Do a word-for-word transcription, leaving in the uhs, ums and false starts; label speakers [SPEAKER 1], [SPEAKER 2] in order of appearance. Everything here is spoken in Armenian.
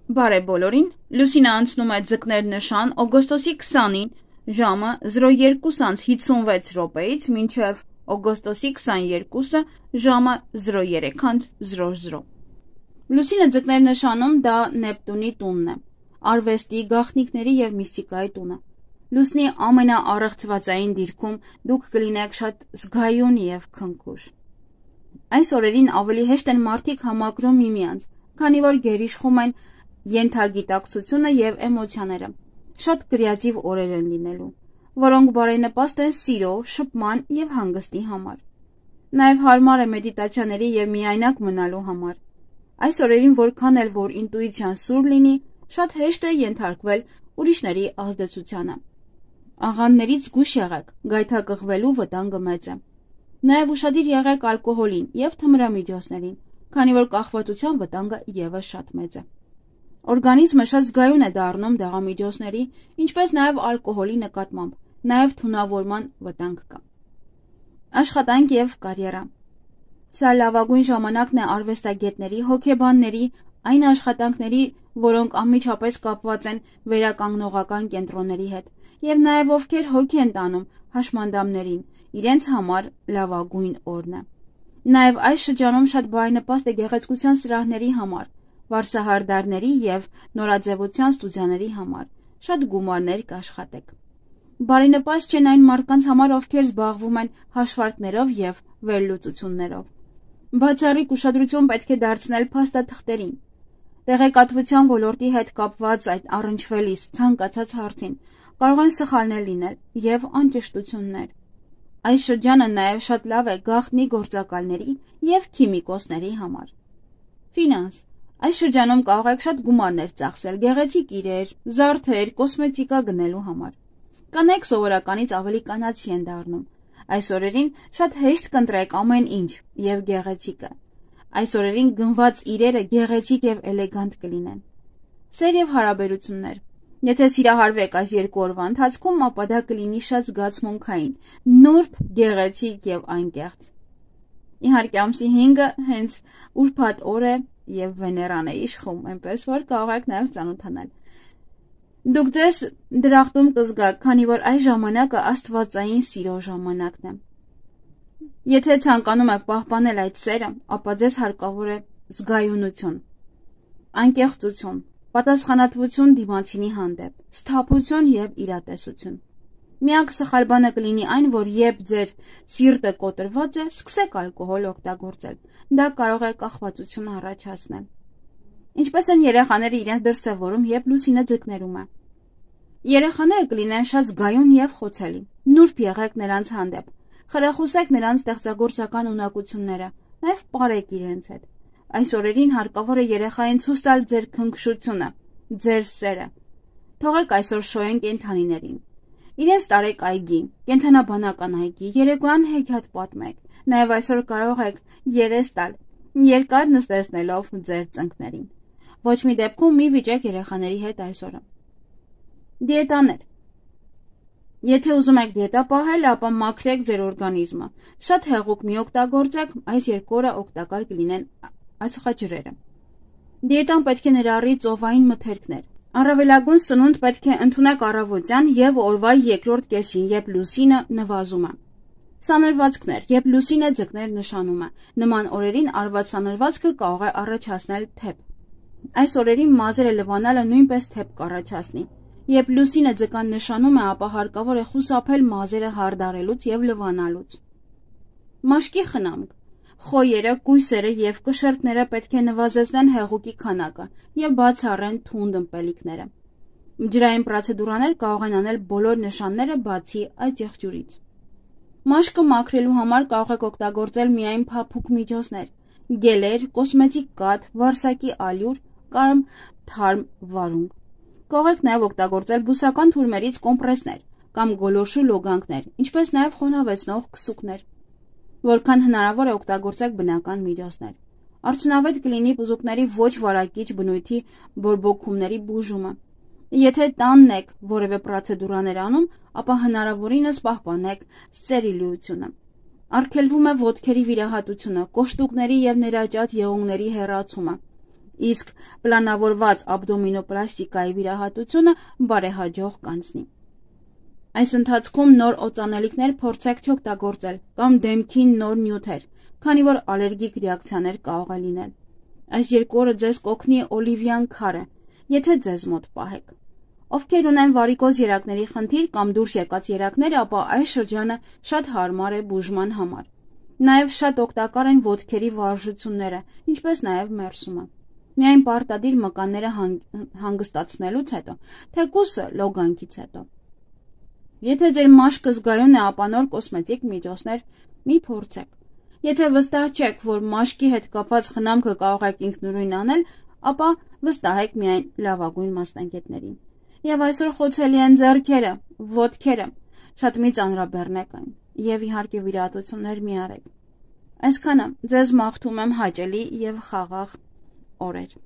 [SPEAKER 1] Բարև բոլորին, Լուսինը անցնում է ձկներ նշան օգոստոսի քսանին ժամը զրո երկու հինգսունվեց րոպեից մինչև օգոստոսի քսաներկուսը ժամը զրո երեք զրո զրո։ Լուսինը ձկներ նշանում դա Նեպտունի տունն է, արվեստի, գաղտնիքների և միստիկայի տունը։ Լուսնի ամենաառեղծվածային դիրքում դուք կլինեք շատ զգայուն և քնքուշ։ Այս օրերին ավելի հեշտ են մարդիկ համակրում միմյանց, քանի որ գերիշխում են ենթագիտակցությունը և էմոցիաները, շատ կրեատիվ օրեր են լինելու, որոնք բարենպաստ են սիրո, շփման և հանգստի համար։ Նաև հարմար է մեդիտացիաների և միայնակ մնալու համար։ Այս օրերին որքան էլ որ ինտուիցիան սուր լինի, շատ հեշտ է ենթարկվել ուրիշների ազդեցությանը։ Աղանդներից զգույշ եղեք, գայթակղվելու վտանգը մեծ է։ Նաև ուշադիր եղեք ալկոհոլին և թմրամիջոցներին, քանի որ կախվածության վտանգը ևս շատ մեծ է։ Օրգանիզմը շատ զգայուն է դառնում դեղամիջոցների, ինչպես նաև ալկոհոլի նկատմամբ, նաև թունավորման վտանգ կա։ Աշխատանք և կարիերա։ Սա լավագույն ժամանակն է արվեստագետների, հոգեբանների, այն աշխատանքների, որոնք անմիջապես կապված են վերականգնողական կենտրոնների հետ, և նաև ովքեր հոգի են տանում հաշմանդամներին, իրենց համար լավագույն օրն է։ Նաև այս շրջանում շատ բարենպաստ է գեղեցկության սրահների համար, վարսահարդարների և նորաձևության ստուդիաների համար, շատ գումարներ կաշխատեք։ Բարենպաստ չեն այն մարդկանց համար, ովքեր զբաղվում են հաշվարկներով և վերլուծություններով։ Բացառիկ ուշադրություն պետք է դարձնել փաստաթղթերին։ Տեղեկատվության ոլորտի հետ կապված այդ առնչվելիս ցանկացած հարցին կարող են սխալներ լինել և անճշտություններ։ Այս շրջանը նաև շատ լավ է գաղտնի գործակալների և քիմիկոսների համար։ Ֆինանս։ Այս շրջանում կարող եք շատ գումարներ ծախսել գեղեցիկ իրեր, զարդեր, կոսմետիկա գնելու համար։ Կանայք սովորականից ավելի կանացի են դառնում։ Այս օրերին շատ հեշտ կընտրեք ամեն ինչ և գեղեցիկը։ Այս օրերին գնված իրերը գեղեցիկ և էլեգանտ կլինեն։ Սեր և հարաբերություններ։ Եթե սիրահարվեք այս երկու օրվա ընթացքում, ապա դա կլինի շատ զգացմունքային, նուրբ, գեղեցիկ և անկեղծ։ Իհարկե ամսի հինգը հենց ուրբաթ օր է և Վեներան է իշխում, այնպես որ կարող եք նաև ծանոթանալ։ Դուք ձեզ դրախտում կզգաք, քանի որ այս ժամանակը աստվածային սիրո ժամանակն է։ Եթե ցանկանում եք պահպանել այդ սերը, ապա ձեզ հարկավոր է զգայունություն, անկեղծություն, պատասխանատվություն դիմացինի հանդեպ, սթափություն և իրատեսություն։ Միակ սխալ բանը կլինի այն, որ երբ ձեր սիրտը կոտրված է, սկսեք ալկոհոլ օգտագործել։ Դա կարող է կախվածություն առաջացնել։ Ինչպես են երեխաները իրենց դրսևորում, երբ Լուսինը ձկներում է։ Երեխաները կլինեն շատ զգայուն և խոցելի։ Նուրբ եղեք նրանց հանդեպ։ Խրախուսեք նրանց ստեղծագործական ունակությունները, նաև պարեք իրենց հետ։ Այս օրերին հարկավոր է երեխային ցույց տալ ձեր քնքշությունը, ձեր սերը։ Թողեք այսօր շոյեն կենդանիներին։ Իրենց տարեք այգի, կենդանաբանական այգի, երեկոյան հեքիաթ պատմեք։ Նաև այսօր կարող եք երես տալ, երկար նստեցնելով ձեր ծնկներին։ Ոչ մի դեպքում մի վիճեք երեխաների հետ այսօրը։ Դիետաներ։ Եթե ուզում եք դիետա պահել, ապա մաքրեք ձեր օրգանիզմը։ Շատ հեղուկ մի օգտագործեք, այս երկու օրը օգտակար կլինեն ածխաջրերը։ Դիետան պետք է ներառի ծովային մթերքներ։ Առավելագույն սնունդ պետք է ընդունեք առավոտյան և օրվա երկրորդ կեսին, երբ Լուսինը նվազում է։ Սանրվածքներ, երբ Լուսինը ձկներ նշանում է։ Նման օրերին արված սանրվածքը կարող է առաջացնել թեփ։ Այս օրերին մազերը լվանալը նույնպես թեփ կառաջացնի։ Երբ Լուսինը ձկան նշանում է, ապա հարկավոր է խուսափել մազերը հարդարելուց և լվանալուց։ Մաշկի խնամք։ Խոյերը, կույսերը և կշեռքները պետք է նվազեցնեն հեղուկի քանակը և բացառեն թունդ ըմպելիքները։ Ջրային պրոցեդուրաներ կարող են անել բոլոր նշանները բացի այդ եղջյուրից։ Մաշկը մաքրելու համար կարող եք օգտագործել միայն փափուկ միջոցներ՝ գելեր, կոսմետիկ կաթ, վարսակի ալյուր կամ թարմ վարունգ։ Կարող եք նաև օգտագործել բուսական թուրմերից կոմպրեսներ կամ գոլորշու լոգանքներ, ինչպես նաև խոնավեցնող քսուկներ։ Որքան հնարավոր է օգտագործեք բնական միջոցներ։ Արդյունավետ կլինի բուզուկների ոչ վարակիչ բնույթի բորբոքումների բուժումը։ Եթե տանն եք որևէ պրոցեդուրաներ անում, ապա հնարավորինս պահպանեք ստերիլությունը։ Արգելվում է ոտքերի վիրահատությունը, կոշտուկների և ներաճած եղունգների հեռացումը։ իսկ պլանավորված աբդոմինոպլաստիկայի վիրահատությունը բարեհաջող կանցնի։ Այս ընթացքում նոր օծանելիքներ փորձեք չօգտագործել կամ դեմքին նոր նյութեր, քանի որ ալերգիկ ռեակցիաներ կարող է լինել։ Այս երկու օրը ձեզ կօգնի օլիվյան քարը, եթե ձեզ մոտ պահեք։ Ովքեր ունեն վարիկոզ երակների խնդիր կամ դուրս եկած երակներ, ապա այս շրջանը շատ հարմար է բուժման համար։ Նաև շատ օգտակար են ոտքերի վարժությունները, ինչպես նաև մերսումը։ Միայն պարտադիր մկանները հանգստացնելուց հետո, թեկուզը լոգանքից հետո։ Եթե ձեր մաշկը զգայուն է, ապա նոր կոսմետիկ միջոցներ մի փորձեք։ Եթե վստահ չեք, որ մաշկի հետ կապված խնամքը կարող եք ինքնուրույն անել, ապա վստահեք միայն լավագույն մասնագետներին։ Եվ այսօր խոցելի են ձեռքերը, ոտքերը, շատ մի ծանրաբեռնեք այն, եւ իհարկե վիրահատություններ մի արեք։ Այսքանը, ձեզ մաղթում եմ հաճելի եւ խաղաղ օրեր։